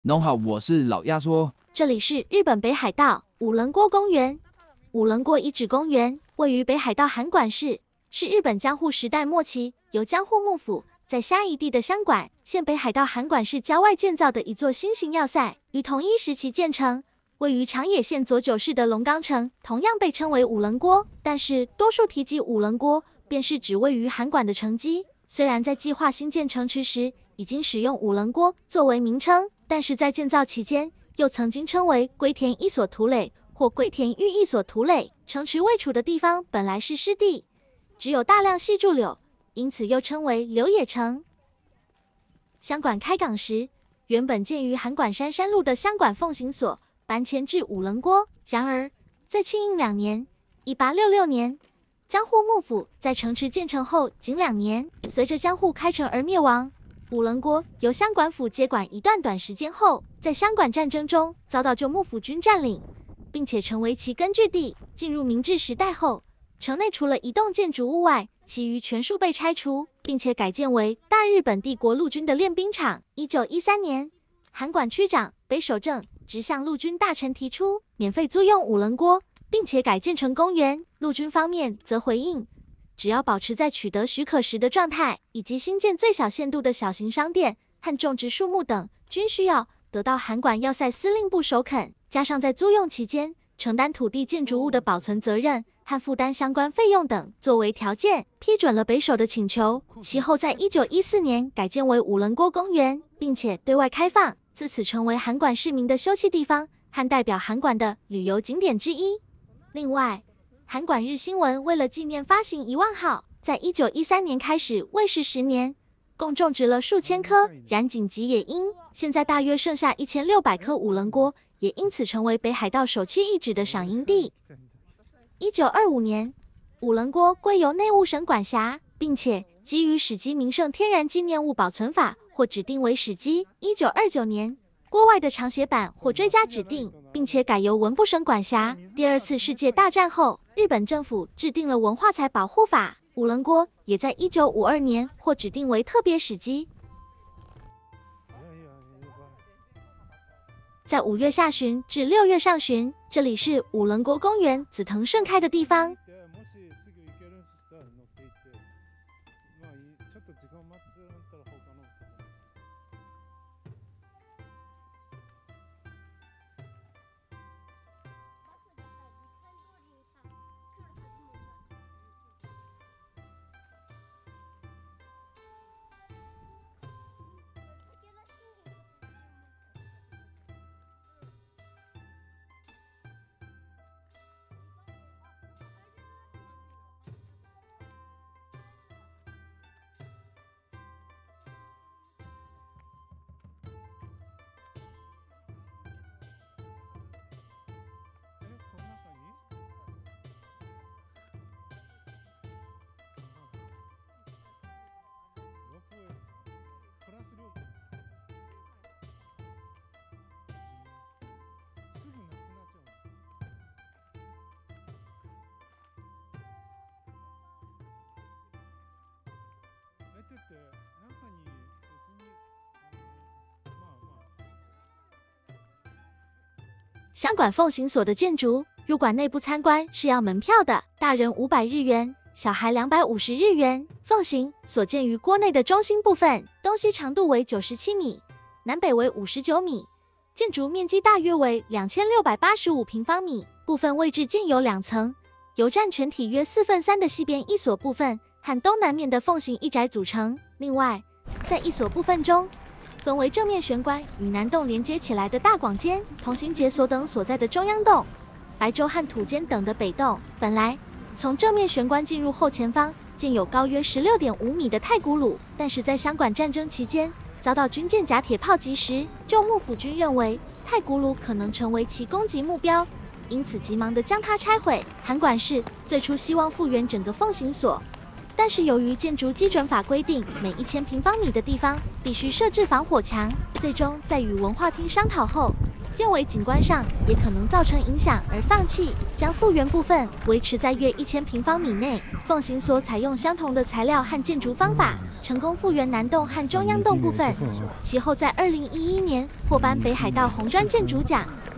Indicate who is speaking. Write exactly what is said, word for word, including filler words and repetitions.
Speaker 1: 侬好，我是老鸭说。
Speaker 2: 这里是日本北海道五棱郭公园。五棱郭遗址公园位于北海道函馆市，是日本江户时代末期由江户幕府在虾夷地的箱馆现北海道函馆市郊外建造的一座新型要塞，于同一时期建成。位于长野县佐久市的龙冈城同样被称为五棱郭，但是多数提及五棱郭，便是指位于函馆的城基。虽然在计划新建城池时已经使用五棱郭作为名称，但是在建造期间又曾经称为龟田一所土垒或龟田玉一所土垒。城池位处的地方本来是湿地，只有大量细柱柳，因此又称为柳野城。箱馆开港时，原本建于函馆山山路的箱馆奉行所搬迁至五棱郭。然而，在庆应两年（一八六六年），江户幕府在城池建成后仅两年，随着江户开城而灭亡。五棱郭由箱馆府接管一段短时间后，在箱馆战争中遭到旧幕府军占领，并且成为其根据地。进入明治时代后，城内除了一栋建筑物外，其余全数被拆除，并且改建为大日本帝国陆军的练兵场。一九一三年，函馆区长北守正直向陆军大臣提出免费租用五棱郭，并且改建成公园。陆军方面则回应，只要保持在取得许可时的状态，以及新建最小限度的小型商店和种植树木等，均需要得到函馆要塞司令部首肯，加上在租用期间承担土地建筑物的保存责任和负担相关费用等作为条件，批准了北守的请求。其后在一九一四年改建为五棱郭公园，并且对外开放，自此成为函馆市民的休憩地方和代表函馆的旅游景点之一。另外，函馆日新闻为了纪念发行一万号，在一九一三年开始卫视十年，共种植了数千棵染井吉野樱，现在大约剩下一千六百棵五棱郭，也因此成为北海道首屈一指的赏樱地。一九二五年，五棱郭归由内务省管辖，并且基于史迹名胜天然纪念物保存法或指定为史迹。一九二九年，郭外的长斜板或追加指定，并且改由文部省管辖。第二次世界大战后，日本政府制定了文化财保护法，五棱郭也在一九五二年获指定为特别史迹。在五月下旬至六月上旬，这里是五棱郭公园紫藤盛开的地方。箱馆奉行所的建筑入馆内部参观是要门票的，大人五百日元，小孩两百五十日元。奉行所建于郭内的中心部分，东西长度为九十七米，南北为五十九米，建筑面积大约为两千六百八十五平方米，部分位置建有两层，由占全体约四分三的西边一所部分和东南面的奉行一宅组成。另外，在一所部分中，分为正面玄关与南洞连接起来的大广间、同行解所等所在的中央洞、白昼和土间等的北洞。本来从正面玄关进入后前方建有高约 十六点五米的太古鲁，但是在箱馆战争期间遭到军舰假铁炮击时，旧幕府军认为太古鲁可能成为其攻击目标，因此急忙地将它拆毁。函馆市最初希望复原整个奉行所，但是由于建筑基准法规定每一千平方米的地方必须设置防火墙，最终在与文化厅商讨后， 认为景观上也可能造成影响而放弃，将复原部分维持在约一千平方米内。奉行所采用相同的材料和建筑方法，成功复原南洞和中央洞部分。其后在二零一一年获颁北海道红砖建筑奖。